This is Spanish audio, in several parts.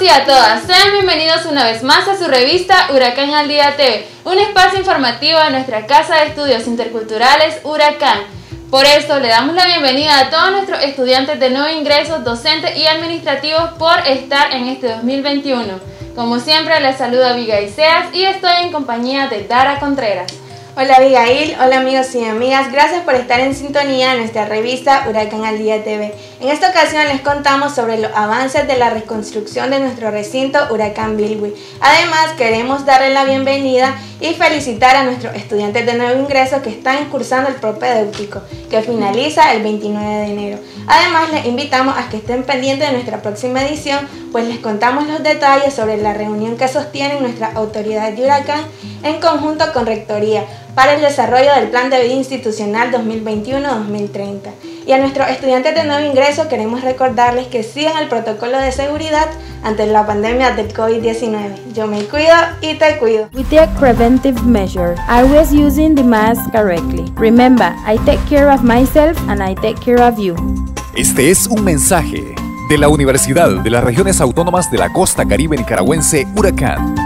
y a todas, sean bienvenidos una vez más a su revista Huracán al Día TV, un espacio informativo de nuestra Casa de Estudios Interculturales Huracán. Por eso le damos la bienvenida a todos nuestros estudiantes de nuevo ingreso, docentes y administrativos por estar en este 2021. Como siempre les saluda Abigail Seas y estoy en compañía de Dara Contreras. Hola Abigail, hola amigos y amigas, gracias por estar en sintonía en nuestra revista Huracán al Día TV. En esta ocasión les contamos sobre los avances de la reconstrucción de nuestro recinto Huracán Bilwi. Además, queremos darle la bienvenida y felicitar a nuestros estudiantes de nuevo ingreso que están cursando el propedéutico, que finaliza el 29 de enero. Además, les invitamos a que estén pendientes de nuestra próxima edición, pues les contamos los detalles sobre la reunión que sostienen nuestras autoridades de Huracán en conjunto con Rectoría para el desarrollo del Plan de Vida Institucional 2021-2030. Y a nuestros estudiantes de nuevo ingreso queremos recordarles que sigan el protocolo de seguridad ante la pandemia del COVID-19. Yo me cuido y te cuido. We take preventive measures, always using the mask correctly. Remember, I take care of myself and I take care of you. Este es un mensaje de la Universidad de las Regiones Autónomas de la Costa Caribe Nicaragüense, Huracán.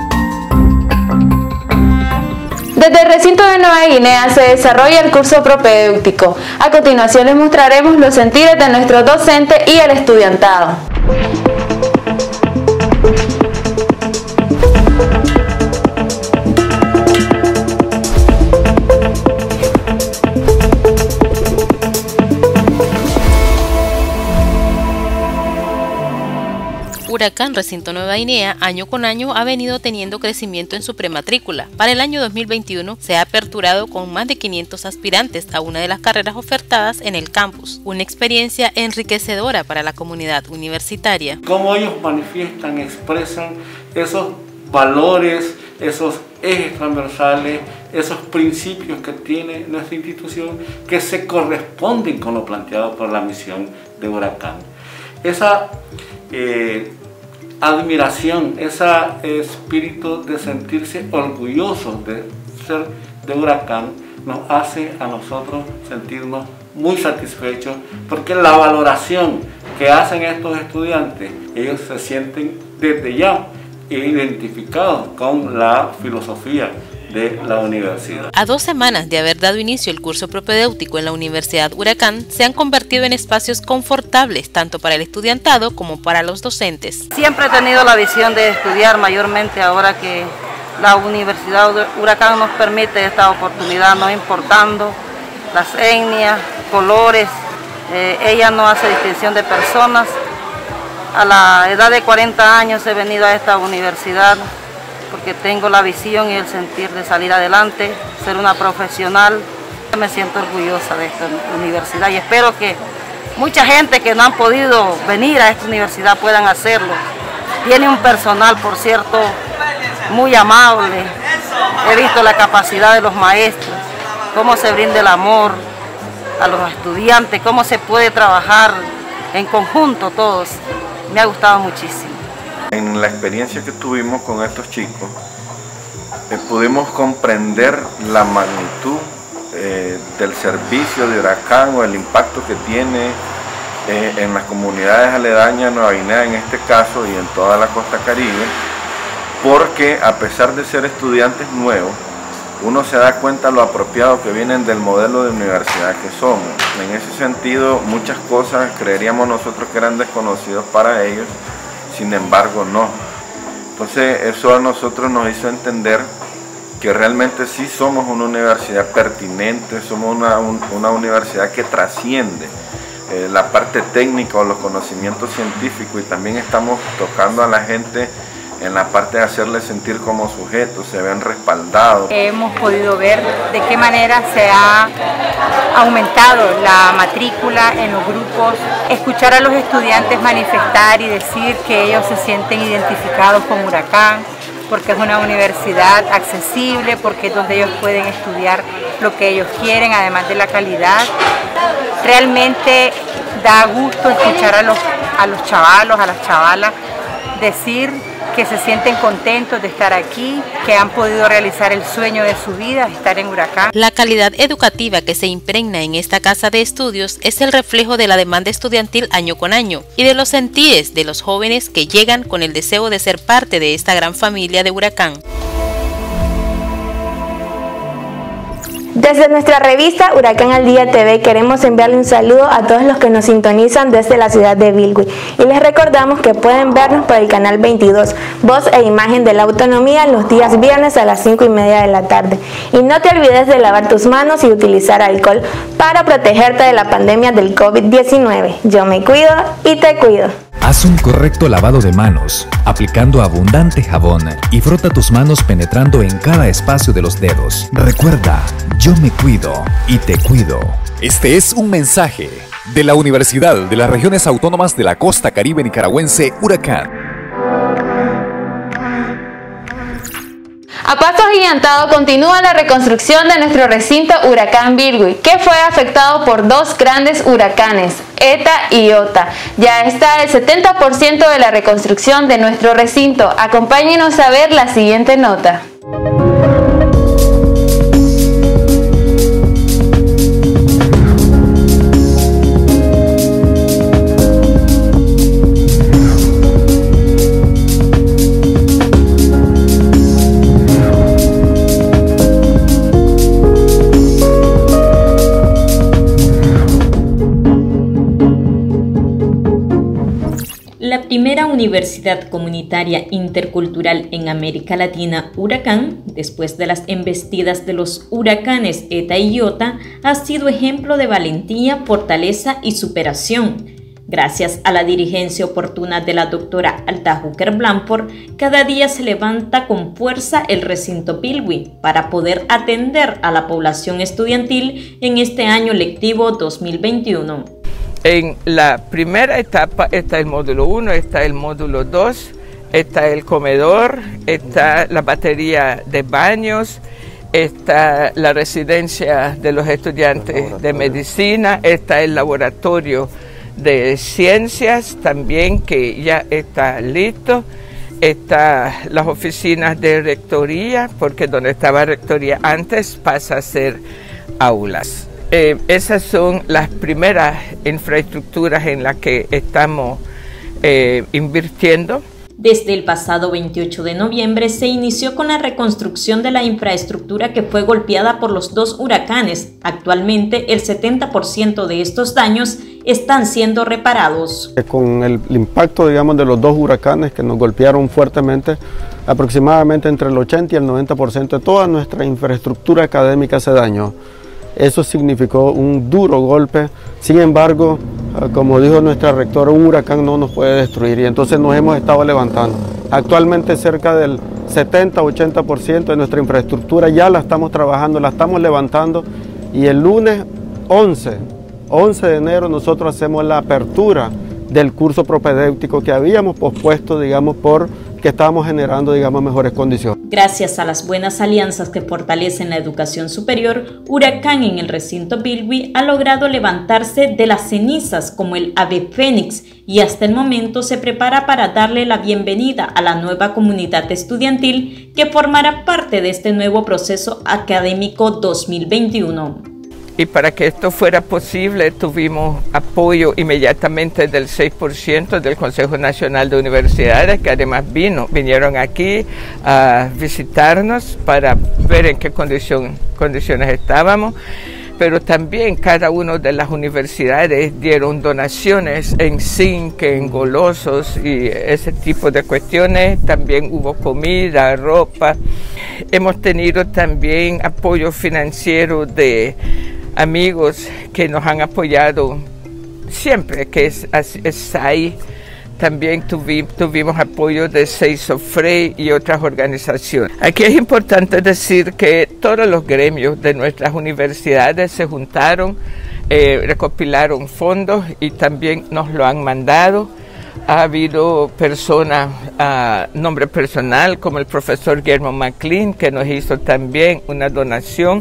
Desde el recinto de Nueva Guinea se desarrolla el curso propedéutico. A continuación les mostraremos los sentires de nuestros docentes y el estudiantado. Huracán Recinto Nueva Guinea año con año ha venido teniendo crecimiento en su prematrícula. Para el año 2021 se ha aperturado con más de 500 aspirantes a una de las carreras ofertadas en el campus. Una experiencia enriquecedora para la comunidad universitaria. Cómo ellos manifiestan, expresan esos valores, esos ejes transversales, esos principios que tiene nuestra institución que se corresponden con lo planteado por la misión de Huracán. Esa admiración, ese espíritu de sentirse orgullosos de ser de Huracán nos hace a nosotros sentirnos muy satisfechos porque la valoración que hacen estos estudiantes, ellos se sienten desde ya identificados con la filosofía de la universidad. A 2 semanas de haber dado inicio el curso propedéutico en la Universidad Huracán, se han convertido en espacios confortables tanto para el estudiantado como para los docentes. Siempre he tenido la visión de estudiar, mayormente ahora que la Universidad Huracán nos permite esta oportunidad, no importando las etnias, colores, ella no hace distinción de personas. A la edad de 40 años he venido a esta universidad porque tengo la visión y el sentir de salir adelante, ser una profesional. Me siento orgullosa de esta universidad y espero que mucha gente que no han podido venir a esta universidad puedan hacerlo. Tiene un personal, por cierto, muy amable. He visto la capacidad de los maestros, cómo se brinda el amor a los estudiantes, cómo se puede trabajar en conjunto todos. Me ha gustado muchísimo. En la experiencia que tuvimos con estos chicos, pudimos comprender la magnitud del servicio de Huracán o el impacto que tiene en las comunidades aledañas, Nueva Guinea en este caso y en toda la costa caribe, porque a pesar de ser estudiantes nuevos, uno se da cuenta lo apropiado que vienen del modelo de universidad que somos. En ese sentido, muchas cosas creeríamos nosotros que eran desconocidos para ellos, sin embargo no. Entonces eso a nosotros nos hizo entender que realmente sí somos una universidad pertinente, somos una universidad que trasciende la parte técnica o los conocimientos científicos y también estamos tocando a la gente en la parte de hacerles sentir como sujetos, se ven respaldados. Hemos podido ver de qué manera se ha aumentado la matrícula en los grupos, escuchar a los estudiantes manifestar y decir que ellos se sienten identificados con Huracán, porque es una universidad accesible, porque es donde ellos pueden estudiar lo que ellos quieren, además de la calidad. Realmente da gusto escuchar a los chavalos, a las chavalas, decir que se sienten contentos de estar aquí, que han podido realizar el sueño de su vida, estar en Huracán. La calidad educativa que se impregna en esta casa de estudios es el reflejo de la demanda estudiantil año con año y de los sentires de los jóvenes que llegan con el deseo de ser parte de esta gran familia de Huracán. Desde nuestra revista Huracán al Día TV queremos enviarle un saludo a todos los que nos sintonizan desde la ciudad de Bilwi y les recordamos que pueden vernos por el canal 22, Voz e Imagen de la Autonomía, los días viernes a las 5:30 de la tarde. Y no te olvides de lavar tus manos y utilizar alcohol para protegerte de la pandemia del COVID-19. Yo me cuido y te cuido. Haz un correcto lavado de manos, aplicando abundante jabón y frota tus manos penetrando en cada espacio de los dedos. Recuerda, yo me cuido y te cuido. Este es un mensaje de la Universidad de las Regiones Autónomas de la Costa Caribe Nicaragüense, Huracán. A paso agigantado continúa la reconstrucción de nuestro recinto Huracán Bilwi, que fue afectado por dos grandes huracanes, ETA y IOTA. Ya está el 70% de la reconstrucción de nuestro recinto. Acompáñenos a ver la siguiente nota. La primera universidad comunitaria intercultural en América Latina, Huracán, después de las embestidas de los huracanes ETA y IOTA, ha sido ejemplo de valentía, fortaleza y superación. Gracias a la dirigencia oportuna de la doctora Alta Júcar Blanford, cada día se levanta con fuerza el recinto Bilwi para poder atender a la población estudiantil en este año lectivo 2021. En la primera etapa está el módulo 1, está el módulo 2, está el comedor, está la batería de baños, está la residencia de los estudiantes de medicina, está el laboratorio de ciencias también que ya está listo, está las oficinas de rectoría, porque donde estaba rectoría antes pasa a ser aulas. Esas son las primeras infraestructuras en las que estamos invirtiendo. Desde el pasado 28 de noviembre se inició con la reconstrucción de la infraestructura que fue golpeada por los dos huracanes. Actualmente el 70% de estos daños están siendo reparados. Con el impacto, digamos, de los dos huracanes que nos golpearon fuertemente, aproximadamente entre el 80 y el 90% de toda nuestra infraestructura académica se dañó. Eso significó un duro golpe. Sin embargo, como dijo nuestra rectora, un huracán no nos puede destruir y entonces nos hemos estado levantando. Actualmente cerca del 70-80% de nuestra infraestructura ya la estamos trabajando, la estamos levantando y el lunes 11 de enero nosotros hacemos la apertura del curso propedéutico que habíamos pospuesto, digamos, porque estábamos generando, digamos, mejores condiciones. Gracias a las buenas alianzas que fortalecen la educación superior, Huracán en el recinto Bilwi ha logrado levantarse de las cenizas como el ave fénix y hasta el momento se prepara para darle la bienvenida a la nueva comunidad estudiantil que formará parte de este nuevo proceso académico 2021. Y para que esto fuera posible tuvimos apoyo inmediatamente del 6% del Consejo Nacional de Universidades, que además vinieron aquí a visitarnos para ver en qué condiciones estábamos. Pero también cada una de las universidades dieron donaciones en zinc, en golosos y ese tipo de cuestiones. También hubo comida, ropa. Hemos tenido también apoyo financiero de amigos que nos han apoyado siempre, que es SAI. También tuvimos apoyo de Seisofrey y otras organizaciones. Aquí es importante decir que todos los gremios de nuestras universidades se juntaron, recopilaron fondos y también nos lo han mandado. Ha habido personas a nombre personal como el profesor Guillermo McLean, que nos hizo también una donación.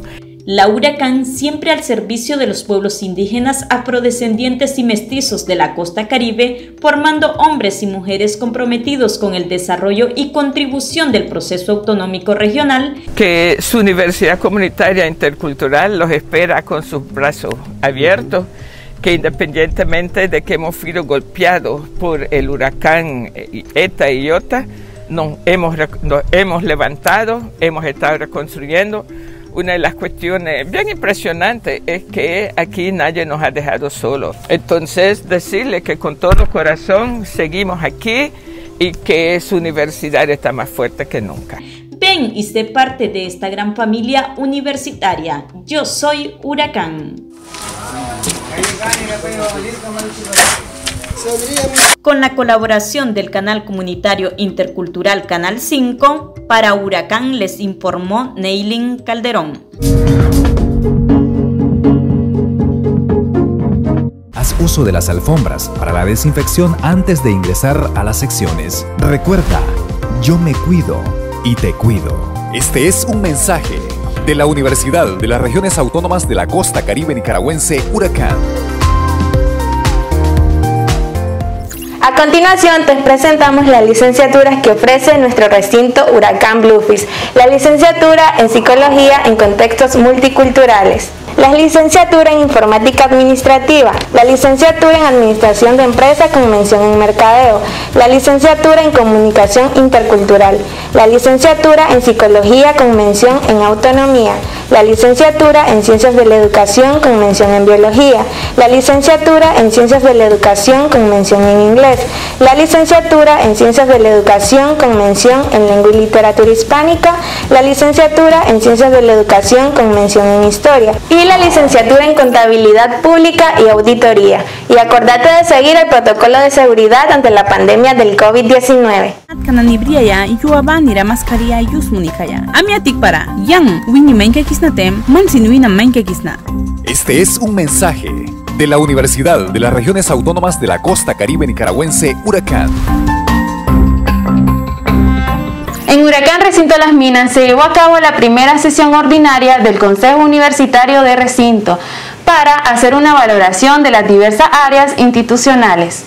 La Huracán, siempre al servicio de los pueblos indígenas, afrodescendientes y mestizos de la costa caribe, formando hombres y mujeres comprometidos con el desarrollo y contribución del proceso autonómico regional. Que su Universidad Comunitaria Intercultural los espera con sus brazos abiertos, que independientemente de que hemos sido golpeados por el huracán Eta y Iota, nos hemos levantado, hemos estado reconstruyendo. Una de las cuestiones bien impresionantes es que aquí nadie nos ha dejado solos. Entonces, decirle que con todo corazón seguimos aquí y que su universidad está más fuerte que nunca. Ven y sé parte de esta gran familia universitaria. Yo soy Huracán. Con la colaboración del canal comunitario intercultural Canal 5, para Huracán les informó Neilin Calderón. Haz uso de las alfombras para la desinfección antes de ingresar a las secciones. Recuerda, yo me cuido y te cuido. Este es un mensaje de la Universidad de las Regiones Autónomas de la Costa Caribe Nicaragüense, Huracán. A continuación te presentamos las licenciaturas que ofrece nuestro recinto Huracán Bluefields. La licenciatura en Psicología en Contextos Multiculturales. La licenciatura en Informática Administrativa, la licenciatura en Administración de Empresas con mención en Mercadeo, la licenciatura en Comunicación Intercultural, la licenciatura en Psicología con mención en Autonomía, la licenciatura en Ciencias de la Educación con mención en Biología, la licenciatura en Ciencias de la Educación con mención en Inglés, la licenciatura en Ciencias de la Educación con mención en Lengua y Literatura Hispánica, la licenciatura en Ciencias de la Educación con mención en Historia y la licenciatura en Contabilidad Pública y Auditoría. Y acordate de seguir el protocolo de seguridad ante la pandemia del COVID-19. Kananibriaya yuabanira mascarilla yusmunikaya. Amiatik para yang wini menkekisnatem mansinuina menkekisna. Este es un mensaje de la Universidad de las Regiones Autónomas de la Costa Caribe Nicaragüense, Huracán. En Huracán Recinto Las Minas se llevó a cabo la primera sesión ordinaria del Consejo Universitario de Recinto para hacer una valoración de las diversas áreas institucionales.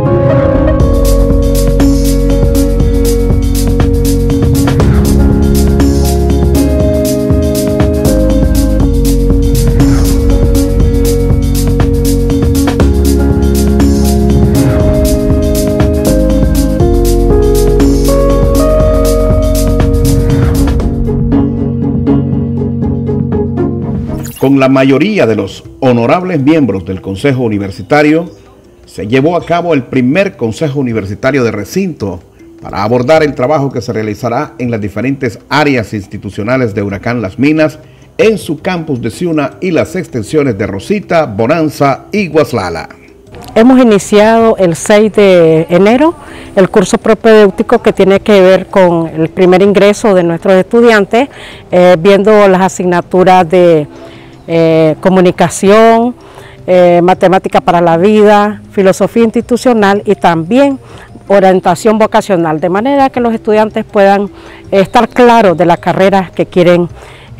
Con la mayoría de los honorables miembros del Consejo Universitario, se llevó a cabo el primer Consejo Universitario de Recinto para abordar el trabajo que se realizará en las diferentes áreas institucionales de Huracán Las Minas, en su campus de Ciuna y las extensiones de Rosita, Bonanza y Guaslala. Hemos iniciado el 6 de enero el curso propedéutico que tiene que ver con el primer ingreso de nuestros estudiantes, viendo las asignaturas de comunicación, matemática para la vida, filosofía institucional y también orientación vocacional, de manera que los estudiantes puedan estar claros de las carreras que quieren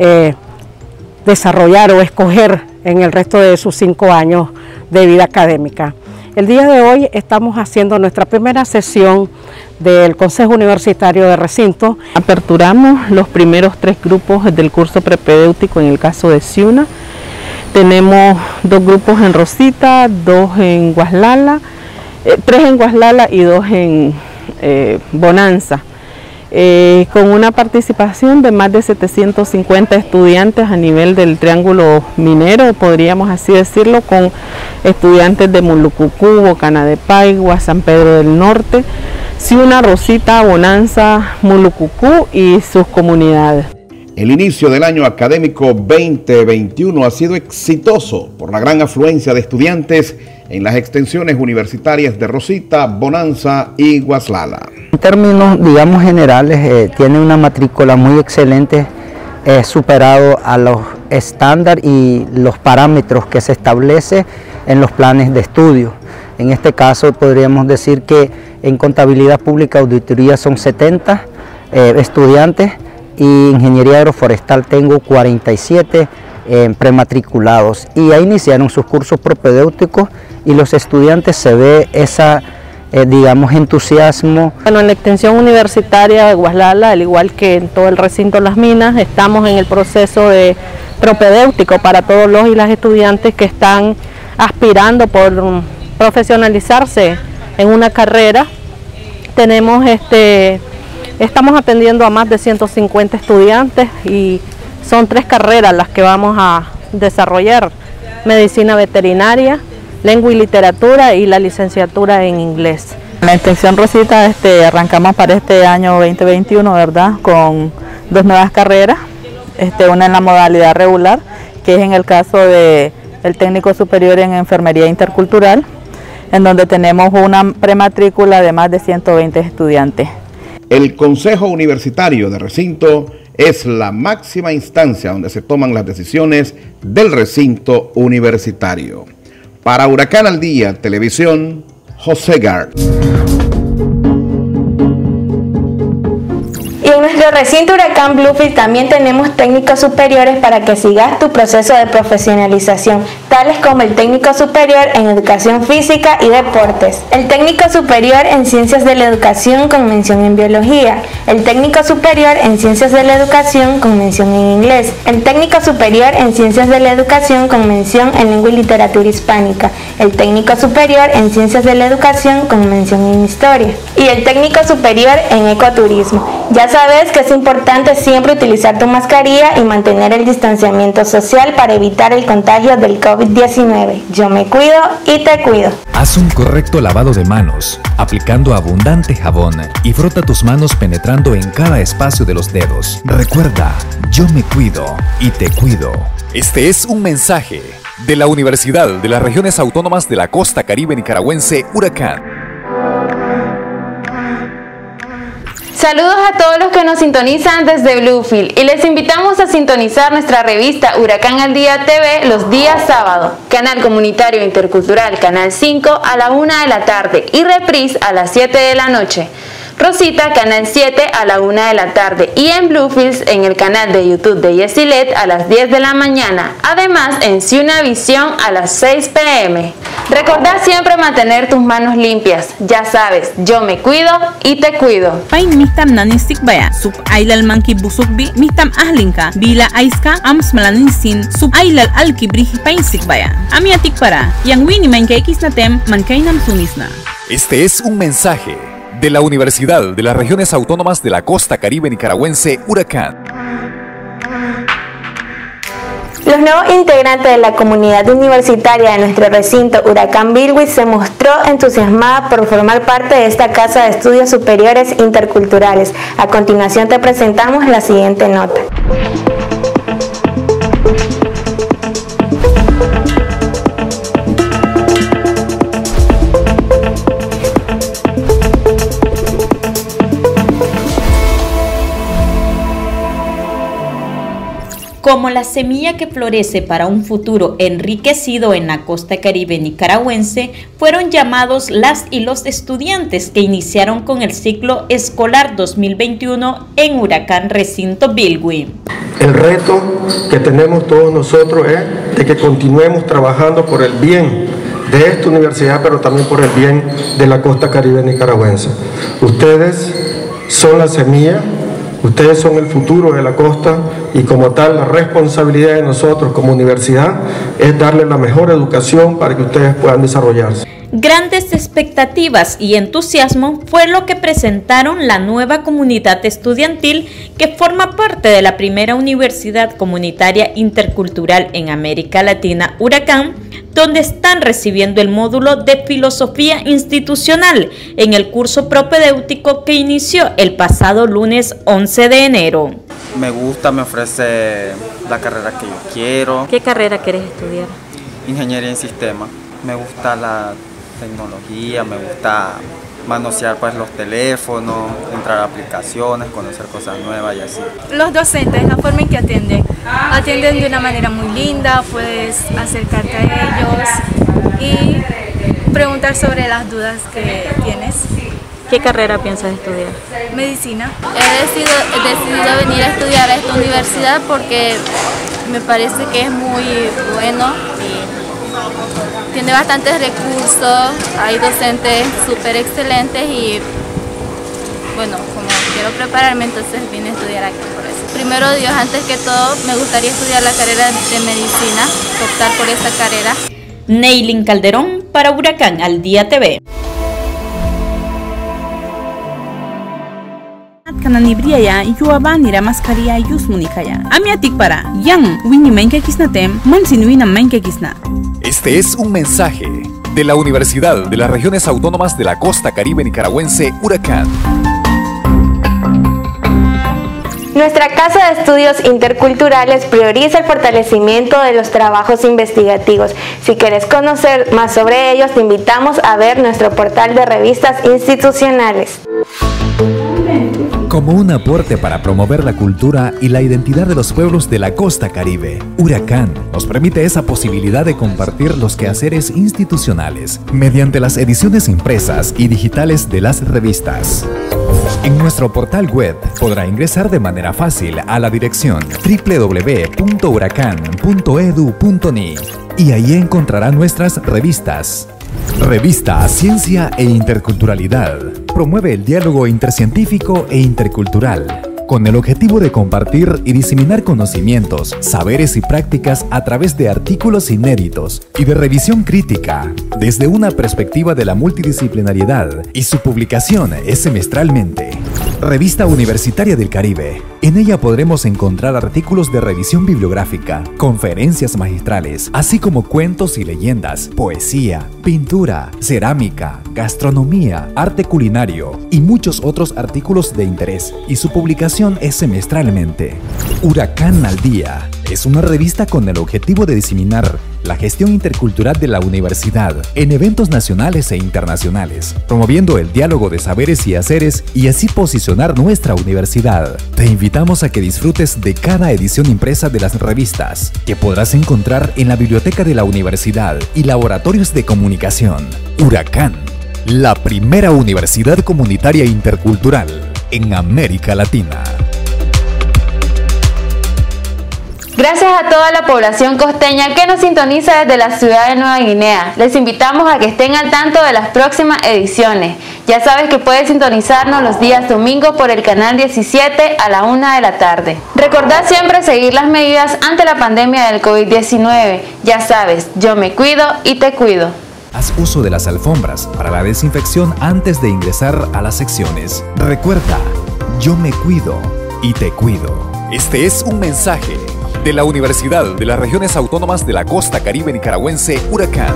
desarrollar o escoger en el resto de sus 5 años de vida académica. El día de hoy estamos haciendo nuestra primera sesión del Consejo Universitario de Recinto. Aperturamos los primeros 3 grupos del curso propedéutico en el caso de Ciuna. Tenemos 2 grupos en Rosita, 2 en Guaslala, 3 en Guaslala y 2 en Bonanza. Con una participación de más de 750 estudiantes a nivel del Triángulo Minero, podríamos así decirlo, con estudiantes de Mulucucú, Bocana de Paigua, San Pedro del Norte, Ciuna, Rosita, Bonanza, Mulucucú y sus comunidades. El inicio del año académico 2021 ha sido exitoso por la gran afluencia de estudiantes en las extensiones universitarias de Rosita, Bonanza y Guaslala. En términos, digamos, generales, tiene una matrícula muy excelente, superado a los estándares y los parámetros que se establece en los planes de estudio. En este caso podríamos decir que en contabilidad pública auditoría son 70 estudiantes y ingeniería agroforestal tengo 47 prematriculados, y ahí iniciaron sus cursos propedéuticos y los estudiantes se ve esa digamos entusiasmo. Bueno, en la extensión universitaria de Guaslala, al igual que en todo el recinto Las Minas, estamos en el proceso de propedéutico para todos los y las estudiantes que están aspirando por profesionalizarse en una carrera. Estamos atendiendo a más de 150 estudiantes y son 3 carreras las que vamos a desarrollar: medicina veterinaria, lengua y literatura y la licenciatura en inglés. En la extensión Rosita arrancamos para este año 2021, ¿verdad? Con 2 nuevas carreras, una en la modalidad regular, que es en el caso del técnico superior en enfermería intercultural, en donde tenemos una prematrícula de más de 120 estudiantes. El Consejo Universitario de Recinto es la máxima instancia donde se toman las decisiones del recinto universitario. Para Huracán al Día Televisión, José Gard. Y en nuestro recinto Huracán Bluefield también tenemos técnicos superiores para que sigas tu proceso de profesionalización, tales como el técnico superior en educación física y deportes, el técnico superior en ciencias de la educación con mención en biología, el técnico superior en ciencias de la educación con mención en inglés, el técnico superior en ciencias de la educación con mención en lengua y literatura hispánica, el técnico superior en ciencias de la educación con mención en historia y el técnico superior en ecoturismo. Ya sabes que es importante siempre utilizar tu mascarilla y mantener el distanciamiento social para evitar el contagio del COVID-19. Yo me cuido y te cuido. Haz un correcto lavado de manos, aplicando abundante jabón y frota tus manos penetrando en cada espacio de los dedos. Recuerda, yo me cuido y te cuido. Este es un mensaje de la Universidad de las Regiones Autónomas de la Costa Caribe Nicaragüense, Huracán. Saludos a todos los que nos sintonizan desde Bluefield y les invitamos a sintonizar nuestra revista Huracán al Día TV los días sábado, canal comunitario intercultural Canal 5 a la 1 de la tarde y reprise a las 7 de la noche. Rosita, Canal 7 a la 1 de la tarde y en Bluefields en el canal de YouTube de Yesilet a las 10 de la mañana. Además en Ciuna Visión a las 6 p.m. Recordá siempre mantener tus manos limpias. Ya sabes, yo me cuido y te cuido. Pain mistam nanistik baya, sub ailal manki busukbi, mistam ahlinka, bila aiska, ams malanisin, sub ailal alki briji painsik baya. Amiatik para, yang wini manke xnatem, mankainam sunisna. Este es un mensaje de la Universidad de las Regiones Autónomas de la Costa Caribe Nicaragüense, Huracán. Los nuevos integrantes de la comunidad universitaria de nuestro recinto Huracán Billwick se mostró entusiasmada por formar parte de esta Casa de Estudios Superiores Interculturales. A continuación te presentamos la siguiente nota. Como la semilla que florece para un futuro enriquecido en la costa caribe nicaragüense, fueron llamados las y los estudiantes que iniciaron con el ciclo escolar 2021 en Huracán Recinto Billwick. El reto que tenemos todos nosotros es de que continuemos trabajando por el bien de esta universidad, pero también por el bien de la costa caribe nicaragüense. Ustedes son la semilla. Ustedes son el futuro de la costa y como tal la responsabilidad de nosotros como universidad es darles la mejor educación para que ustedes puedan desarrollarse. Grandes expectativas y entusiasmo fue lo que presentaron la nueva comunidad estudiantil que forma parte de la primera universidad comunitaria intercultural en América Latina, Huracán, donde están recibiendo el módulo de Filosofía Institucional en el curso propedéutico que inició el pasado lunes 11 de enero. Me gusta, me ofrece la carrera que yo quiero. ¿Qué carrera quieres estudiar? Ingeniería en sistemas. Me gusta la tecnología, me gusta manosear pues los teléfonos, entrar a aplicaciones, conocer cosas nuevas y así. Los docentes, la forma en que atienden de una manera muy linda, puedes acercarte a ellos y preguntar sobre las dudas que tienes. ¿Qué carrera piensas estudiar? Medicina. He decidido venir a estudiar a esta universidad porque me parece que es muy bueno y tiene bastantes recursos, hay docentes súper excelentes y bueno, como quiero prepararme, entonces vine a estudiar aquí por eso. Primero Dios, antes que todo, me gustaría estudiar la carrera de medicina, optar por esta carrera. Neylin Calderón para Huracán al Día TV. Kananibriaya yuabanira mascaria yusmunikaya. Amiatik para yang wini mainka kisnatem mansin wina mainka kisna. Este es un mensaje de la Universidad de las Regiones Autónomas de la Costa Caribe Nicaragüense, Huracán. Nuestra Casa de Estudios Interculturales prioriza el fortalecimiento de los trabajos investigativos. Si quieres conocer más sobre ellos, te invitamos a ver nuestro portal de revistas institucionales. Como un aporte para promover la cultura y la identidad de los pueblos de la costa caribe, Huracán nos permite esa posibilidad de compartir los quehaceres institucionales mediante las ediciones impresas y digitales de las revistas. En nuestro portal web podrá ingresar de manera fácil a la dirección www.huracan.edu.ni y ahí encontrará nuestras revistas. Revista Ciencia e Interculturalidad promueve el diálogo intercientífico e intercultural con el objetivo de compartir y diseminar conocimientos, saberes y prácticas a través de artículos inéditos y de revisión crítica desde una perspectiva de la multidisciplinariedad, y su publicación es semestralmente. Revista Universitaria del Caribe. En ella podremos encontrar artículos de revisión bibliográfica, conferencias magistrales, así como cuentos y leyendas, poesía, pintura, cerámica, gastronomía, arte culinario y muchos otros artículos de interés, y su publicación es semestralmente. Huracán al Día es una revista con el objetivo de diseminar la gestión intercultural de la universidad en eventos nacionales e internacionales, promoviendo el diálogo de saberes y haceres y así posicionar nuestra universidad. Te invitamos a que disfrutes de cada edición impresa de las revistas, que podrás encontrar en la biblioteca de la universidad y laboratorios de comunicación. Huracán, la primera universidad comunitaria intercultural en América Latina. Gracias a toda la población costeña que nos sintoniza desde la ciudad de Nueva Guinea. Les invitamos a que estén al tanto de las próximas ediciones. Ya sabes que puedes sintonizarnos los días domingos por el canal 17 a la 1 de la tarde. Recordad siempre seguir las medidas ante la pandemia del COVID-19. Ya sabes, yo me cuido y te cuido. Haz uso de las alfombras para la desinfección antes de ingresar a las secciones. Recuerda, yo me cuido y te cuido. Este es un mensaje de la Universidad de las Regiones Autónomas de la Costa Caribe Nicaragüense, Huracán.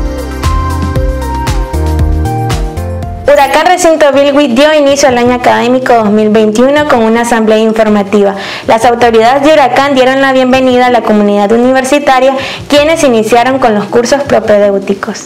Huracán Recinto Bilwi dio inicio al año académico 2021 con una asamblea informativa. Las autoridades de Huracán dieron la bienvenida a la comunidad universitaria, quienes iniciaron con los cursos propedéuticos.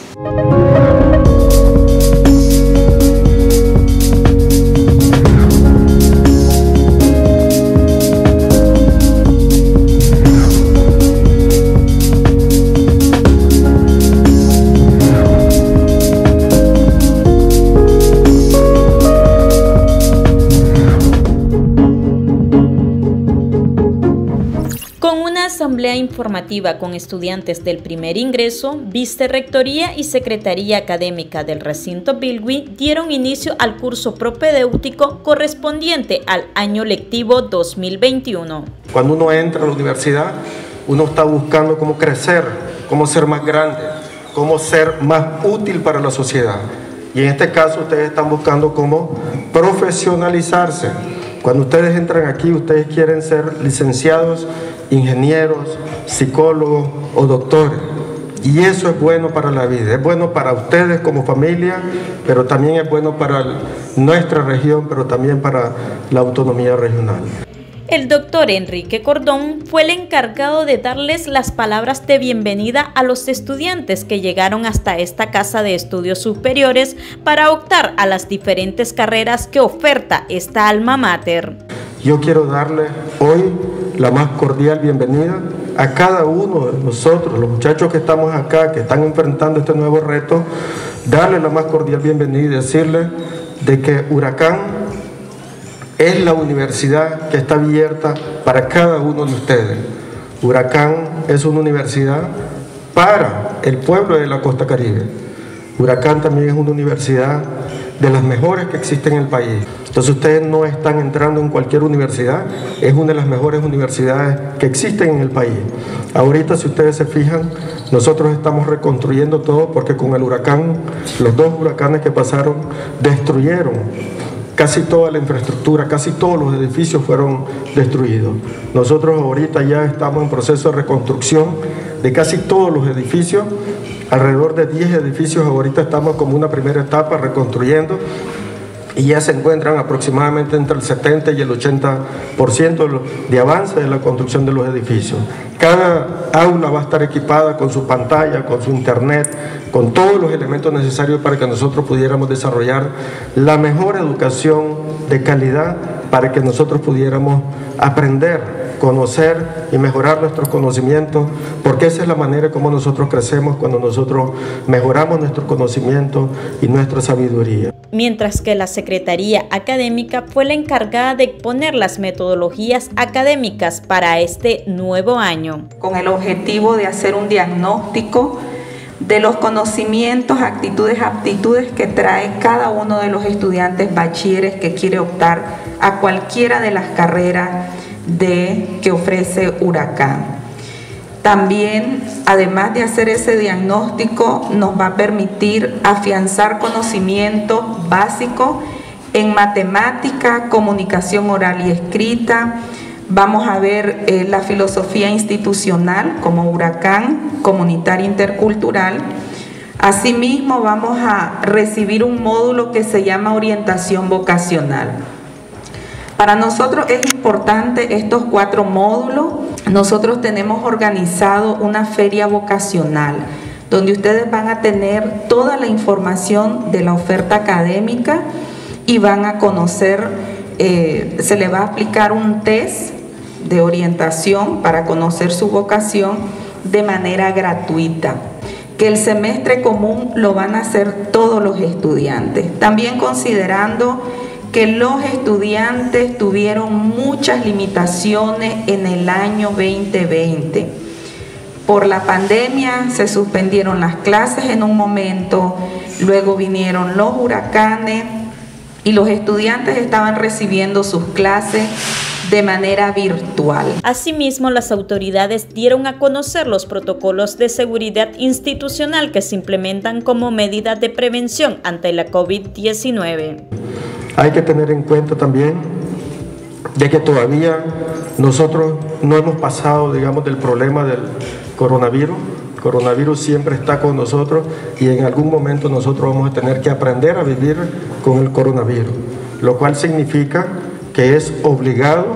Asamblea informativa con estudiantes del primer ingreso, Vicerrectoría y Secretaría Académica del Recinto Bilwi dieron inicio al curso propedéutico correspondiente al año lectivo 2021. Cuando uno entra a la universidad, uno está buscando cómo crecer, cómo ser más grande, cómo ser más útil para la sociedad. Y en este caso ustedes están buscando cómo profesionalizarse. Cuando ustedes entran aquí, ustedes quieren ser licenciados, ingenieros, psicólogos o doctores. Y eso es bueno para la vida, es bueno para ustedes como familia, pero también es bueno para nuestra región, pero también para la autonomía regional. El doctor Enrique Cordón fue el encargado de darles las palabras de bienvenida a los estudiantes que llegaron hasta esta casa de estudios superiores para optar a las diferentes carreras que oferta esta alma mater. Yo quiero darle hoy la más cordial bienvenida a cada uno de nosotros, los muchachos que estamos acá, que están enfrentando este nuevo reto, darle la más cordial bienvenida y decirle de que Huracán es la universidad que está abierta para cada uno de ustedes. Huracán es una universidad para el pueblo de la costa caribe. Huracán también es una universidad de las mejores que existen en el país. Entonces ustedes no están entrando en cualquier universidad, es una de las mejores universidades que existen en el país. Ahorita, si ustedes se fijan, nosotros estamos reconstruyendo todo porque con el huracán, los dos huracanes que pasaron, destruyeron casi toda la infraestructura, casi todos los edificios fueron destruidos. Nosotros ahorita ya estamos en proceso de reconstrucción de casi todos los edificios, alrededor de 10 edificios, ahorita estamos como una primera etapa reconstruyendo y ya se encuentran aproximadamente entre el 70 y el 80% de avance de la construcción de los edificios. Cada aula va a estar equipada con su pantalla, con su internet, con todos los elementos necesarios para que nosotros pudiéramos desarrollar la mejor educación de calidad, para que nosotros pudiéramos aprender, conocer y mejorar nuestros conocimientos, porque esa es la manera como nosotros crecemos, cuando nosotros mejoramos nuestros conocimientos y nuestra sabiduría. Mientras que la Secretaría Académica fue la encargada de exponer las metodologías académicas para este nuevo año. Con el objetivo de hacer un diagnóstico de los conocimientos, actitudes, aptitudes que trae cada uno de los estudiantes bachilleres que quiere optar a cualquiera de las carreras que ofrece Huracán. También, además de hacer ese diagnóstico, nos va a permitir afianzar conocimientos básicos en matemática, comunicación oral y escrita. Vamos a ver la filosofía institucional como Huracán, comunitaria intercultural. Asimismo, vamos a recibir un módulo que se llama orientación vocacional. Para nosotros es importante estos 4 módulos. Nosotros tenemos organizado una feria vocacional donde ustedes van a tener toda la información de la oferta académica y van a conocer, se le va a aplicar un test de orientación para conocer su vocación de manera gratuita, que el semestre común lo van a hacer todos los estudiantes. También considerando que los estudiantes tuvieron muchas limitaciones en el año 2020. Por la pandemia se suspendieron las clases en un momento, luego vinieron los huracanes y los estudiantes estaban recibiendo sus clases de manera virtual. Asimismo, las autoridades dieron a conocer los protocolos de seguridad institucional que se implementan como medida de prevención ante la COVID-19. Hay que tener en cuenta también de que todavía nosotros no hemos pasado, digamos, del problema del coronavirus. El coronavirus siempre está con nosotros y en algún momento nosotros vamos a tener que aprender a vivir con el coronavirus, lo cual significa que es obligado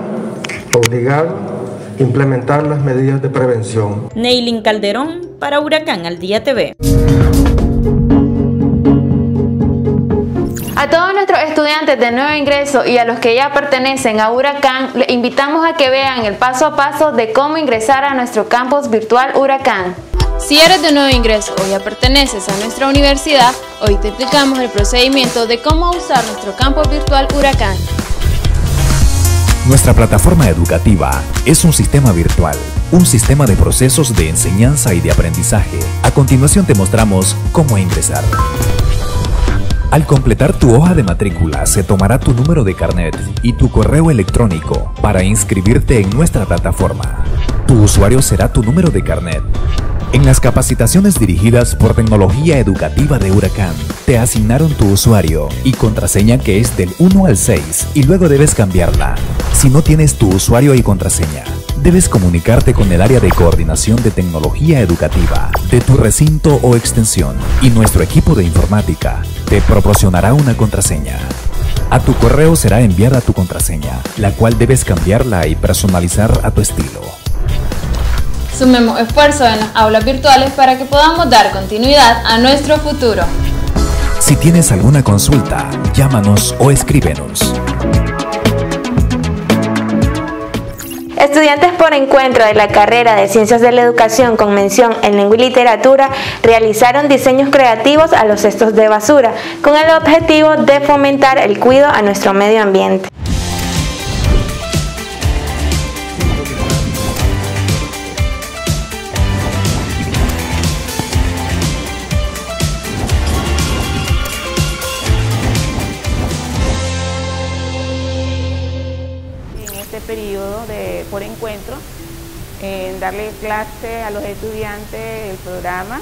implementar las medidas de prevención. Neilin Calderón para Huracán al Día TV. A todos nuestros estudiantes de nuevo ingreso y a los que ya pertenecen a Huracán, les invitamos a que vean el paso a paso de cómo ingresar a nuestro campus virtual Huracán. Si eres de nuevo ingreso o ya perteneces a nuestra universidad, hoy te explicamos el procedimiento de cómo usar nuestro campus virtual Huracán. Nuestra plataforma educativa es un sistema virtual, un sistema de procesos de enseñanza y de aprendizaje. A continuación te mostramos cómo ingresar. Al completar tu hoja de matrícula, se tomará tu número de carnet y tu correo electrónico para inscribirte en nuestra plataforma. Tu usuario será tu número de carnet. En las capacitaciones dirigidas por Tecnología Educativa de Huracán, te asignaron tu usuario y contraseña que es del 1 al 6 y luego debes cambiarla. Si no tienes tu usuario y contraseña, debes comunicarte con el área de coordinación de tecnología educativa de tu recinto o extensión y nuestro equipo de informática te proporcionará una contraseña. A tu correo será enviada tu contraseña, la cual debes cambiarla y personalizar a tu estilo. Sumemos esfuerzos en las aulas virtuales para que podamos dar continuidad a nuestro futuro. Si tienes alguna consulta, llámanos o escríbenos. Estudiantes por encuentro de la carrera de Ciencias de la Educación con mención en Lengua y Literatura realizaron diseños creativos a los cestos de basura con el objetivo de fomentar el cuidado a nuestro medio ambiente. Periodo de por encuentro, en darle clase a los estudiantes el programa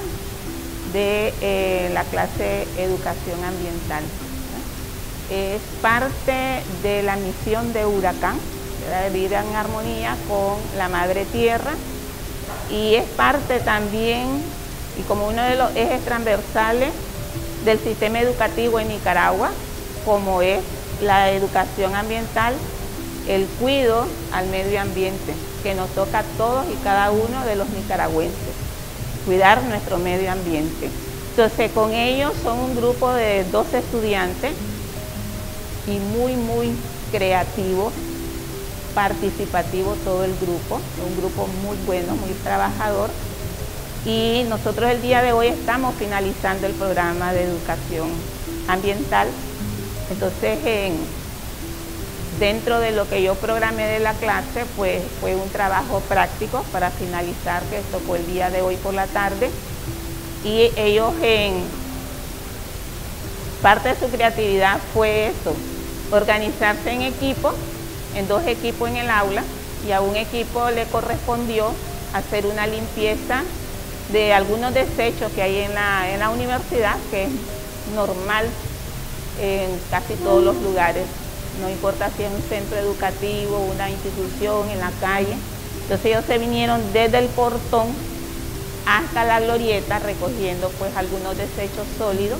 de la clase Educación Ambiental. Es parte de la misión de Huracán, de vivir en armonía con la Madre Tierra, y es parte también, y como uno de los ejes transversales del sistema educativo en Nicaragua, como es la educación ambiental, el cuidado al medio ambiente, que nos toca a todos y cada uno de los nicaragüenses, cuidar nuestro medio ambiente. Entonces, con ellos son un grupo de 12 estudiantes y muy creativo, participativo todo el grupo, un grupo muy bueno, muy trabajador, y nosotros el día de hoy estamos finalizando el programa de educación ambiental. Entonces, dentro de lo que yo programé de la clase, pues fue un trabajo práctico para finalizar, que esto fue el día de hoy por la tarde, y ellos parte de su creatividad fue eso, organizarse en equipo, en 2 equipos en el aula, y a un equipo le correspondió hacer una limpieza de algunos desechos que hay en la universidad, que es normal en casi todos los lugares. No importa si es un centro educativo, una institución, en la calle. Entonces ellos se vinieron desde el portón hasta la glorieta recogiendo pues algunos desechos sólidos.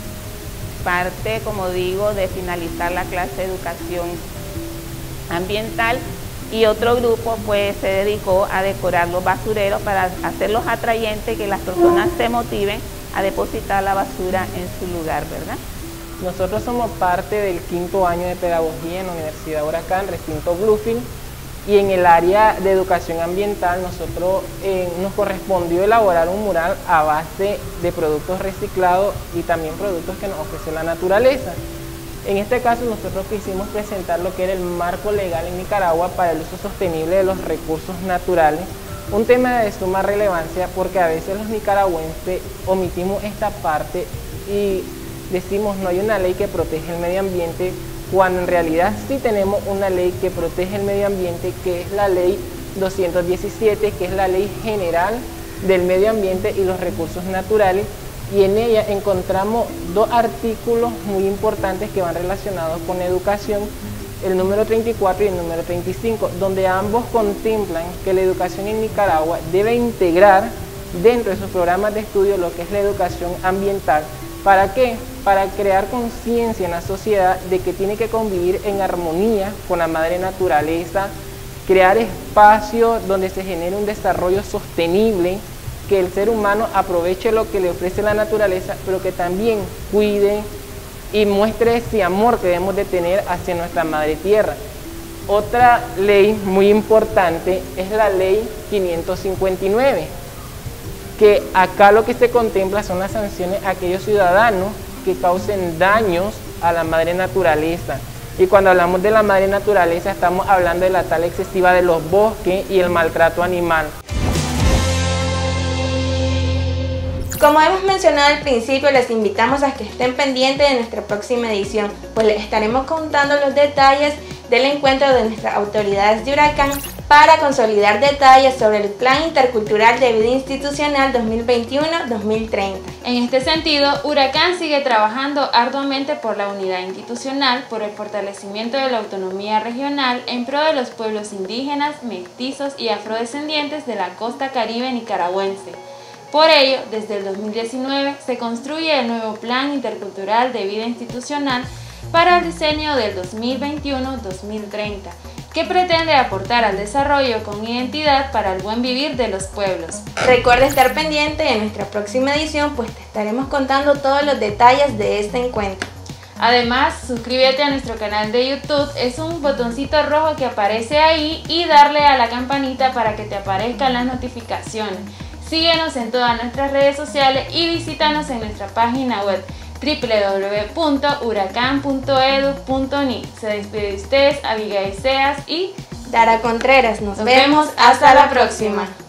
Parte, como digo, de finalizar la clase de educación ambiental, y otro grupo pues se dedicó a decorar los basureros para hacerlos atrayentes, que las personas se motiven a depositar la basura en su lugar, ¿verdad? Nosotros somos parte del 5º año de pedagogía en la Universidad Huracán, recinto Bluefield, y en el área de educación ambiental nosotros nos correspondió elaborar un mural a base de productos reciclados y también productos que nos ofrece la naturaleza. En este caso nosotros quisimos presentar lo que era el marco legal en Nicaragua para el uso sostenible de los recursos naturales, un tema de suma relevancia porque a veces los nicaragüenses omitimos esta parte y decimos no hay una ley que protege el medio ambiente, cuando en realidad sí tenemos una ley que protege el medio ambiente, que es la ley 217, que es la ley general del medio ambiente y los recursos naturales, y en ella encontramos 2 artículos muy importantes que van relacionados con educación, el número 34 y el número 35, donde ambos contemplan que la educación en Nicaragua debe integrar dentro de sus programas de estudio lo que es la educación ambiental. ¿Para qué? Para crear conciencia en la sociedad de que tiene que convivir en armonía con la madre naturaleza, crear espacios donde se genere un desarrollo sostenible, que el ser humano aproveche lo que le ofrece la naturaleza, pero que también cuide y muestre ese amor que debemos de tener hacia nuestra madre tierra. Otra ley muy importante es la ley 559. Que acá lo que se contempla son las sanciones a aquellos ciudadanos que causen daños a la madre naturaleza. Y cuando hablamos de la madre naturaleza estamos hablando de la tala excesiva de los bosques y el maltrato animal. Como hemos mencionado al principio, les invitamos a que estén pendientes de nuestra próxima edición, pues les estaremos contando los detalles del encuentro de nuestras autoridades de Huracán para consolidar detalles sobre el Plan Intercultural de Vida Institucional 2021-2030. En este sentido, Huracán sigue trabajando arduamente por la unidad institucional, por el fortalecimiento de la autonomía regional en pro de los pueblos indígenas, mestizos y afrodescendientes de la costa caribe nicaragüense. Por ello, desde el 2019 se construye el nuevo Plan Intercultural de Vida Institucional para el diseño del 2021-2030, que pretende aportar al desarrollo con identidad para el buen vivir de los pueblos. Recuerda estar pendiente en nuestra próxima edición, pues te estaremos contando todos los detalles de este encuentro. Además, suscríbete a nuestro canal de YouTube, es un botoncito rojo que aparece ahí, y darle a la campanita para que te aparezcan las notificaciones. Síguenos en todas nuestras redes sociales y visítanos en nuestra página web www.huracan.edu.ni. Se despide de ustedes Abigail Seas y Dara Contreras. Nos vemos hasta la próxima.